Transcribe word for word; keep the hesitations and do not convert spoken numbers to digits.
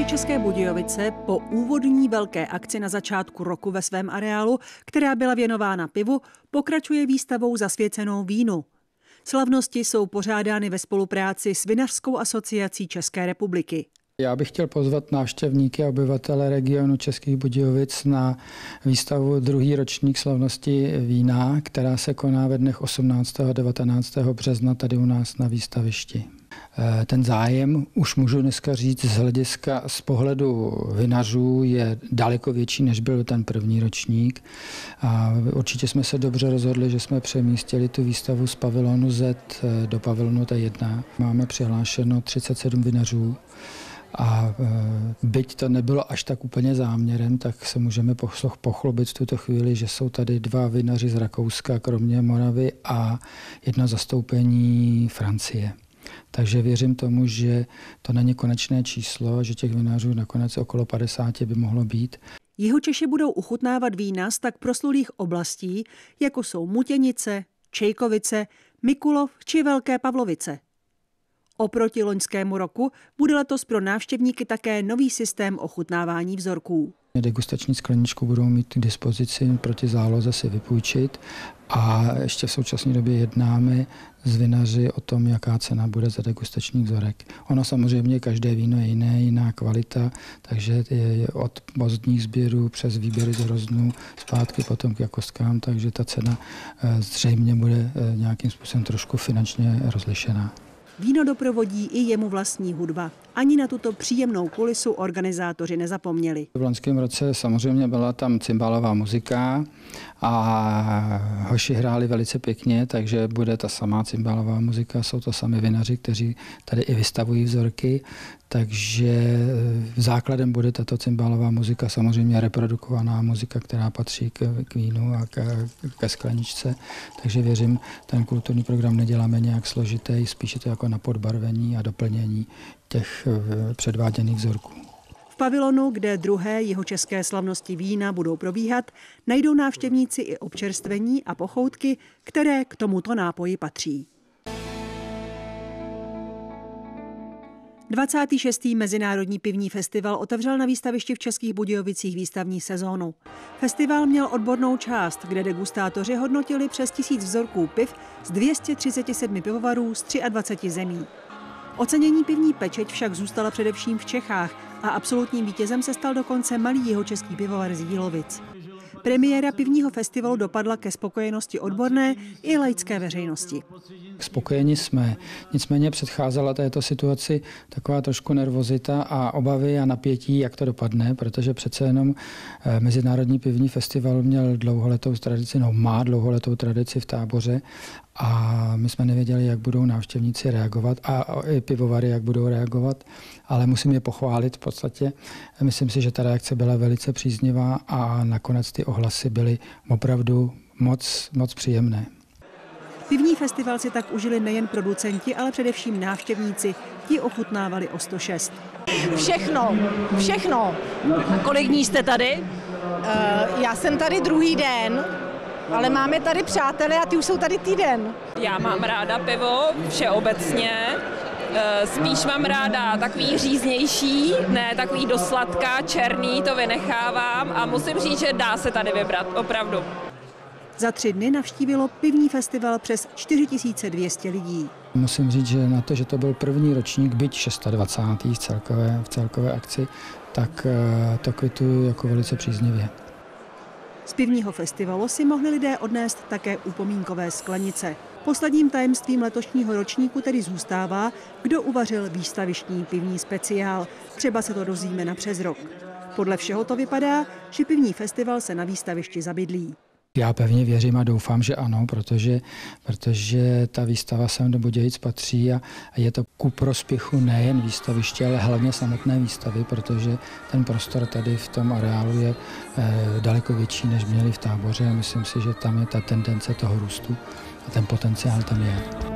České Budějovice po úvodní velké akci na začátku roku ve svém areálu, která byla věnována pivu, pokračuje výstavou zasvěcenou vínu. Slavnosti jsou pořádány ve spolupráci s Vinařskou asociací České republiky. Já bych chtěl pozvat návštěvníky a obyvatele regionu Českých Budějovic na výstavu druhý ročník slavnosti vína, která se koná ve dnech osmnáctého a devatenáctého března tady u nás na výstavišti. Ten zájem, už můžu dneska říct, z hlediska z pohledu vinařů je daleko větší, než byl ten první ročník. A určitě jsme se dobře rozhodli, že jsme přemístili tu výstavu z pavilonu Z do pavilonu T jedna. Máme přihlášeno třicet sedm vinařů. A byť to nebylo až tak úplně záměrem, tak se můžeme pochlubit v tuto chvíli, že jsou tady dva vinaři z Rakouska, kromě Moravy, a jedno zastoupení Francie. Takže věřím tomu, že to není konečné číslo, že těch vinařů nakonec okolo padesáti by mohlo být. Jihočeši budou uchutnávat vína z tak proslulých oblastí, jako jsou Mutěnice, Čejkovice, Mikulov či Velké Pavlovice. Oproti loňskému roku bude letos pro návštěvníky také nový systém ochutnávání vzorků. Degustační skleničku budou mít k dispozici proti záloze si vypůjčit a ještě v současné době jednáme s vinaři o tom, jaká cena bude za degustační vzorek. Ono samozřejmě každé víno je jiné, jiná kvalita, takže je od pozdních sběrů přes výběry z hroznů zpátky potom k jakostkám, takže ta cena zřejmě bude nějakým způsobem trošku finančně rozlišená. Víno doprovodí i jemu vlastní hudba. Ani na tuto příjemnou kulisu organizátoři nezapomněli. V loňském roce samozřejmě byla tam cymbálová muzika a hoši hráli velice pěkně, takže bude ta samá cymbálová muzika, jsou to sami vinaři, kteří tady i vystavují vzorky, takže základem bude tato cymbálová muzika, samozřejmě reprodukovaná muzika, která patří k, k vínu a k, ke skleničce, takže věřím, ten kulturní program neděláme nějak složitý, spíše to jako na podbarvení a doplnění těch předváděných vzorků. V pavilonu, kde druhé jihočeské slavnosti vína budou probíhat, najdou návštěvníci i občerstvení a pochoutky, které k tomuto nápoji patří. dvacátý šestý Mezinárodní pivní festival otevřel na výstavišti v Českých Budějovicích výstavní sezónu. Festival měl odbornou část, kde degustátoři hodnotili přes tisíc vzorků piv z dvou set třiceti sedmi pivovarů z dvaceti třech zemí. Ocenění pivní pečeť však zůstala především v Čechách a absolutním vítězem se stal dokonce malý jihočeský pivovar z Jílovic. Premiéra pivního festivalu dopadla ke spokojenosti odborné i laické veřejnosti. Spokojeni jsme, nicméně předcházela této situaci taková trošku nervozita a obavy a napětí, jak to dopadne, protože přece jenom Mezinárodní pivní festival měl dlouholetou tradici, no má dlouholetou tradici v Táboře a my jsme nevěděli, jak budou návštěvníci reagovat a i pivovary, jak budou reagovat, ale musím je pochválit v podstatě. Myslím si, že ta reakce byla velice příznivá a nakonec ty ohlasy byly opravdu moc, moc příjemné. Pivní festival si tak užili nejen producenti, ale především návštěvníci. Ti ochutnávali o sto šest. Všechno, všechno. A kolik dní jste tady? Uh, já jsem tady druhý den, ale máme tady přátelé a ty už jsou tady týden. Já mám ráda pivo všeobecně. Spíš mám ráda takový říznější, ne takový do sladká, černý, to vynechávám a musím říct, že dá se tady vybrat, opravdu. Za tři dny navštívilo pivní festival přes čtyři tisíce dvě stě lidí. Musím říct, že na to, že to byl první ročník, byť dvacátý šestý v celkové, v celkové akci, tak to kvituju jako velice příznivě. Z pivního festivalu si mohli lidé odnést také upomínkové sklenice. Posledním tajemstvím letošního ročníku tedy zůstává, kdo uvařil výstavištní pivní speciál. Třeba se to dozvíme na přes rok. Podle všeho to vypadá, že pivní festival se na výstavišti zabydlí. Já pevně věřím a doufám, že ano, protože, protože ta výstava sem do Budějovic patří a je to ku prospěchu nejen výstaviště, ale hlavně samotné výstavy, protože ten prostor tady v tom areálu je eh, daleko větší, než měli v Táboře a myslím si, že tam je ta tendence toho růstu a ten potenciál tam je.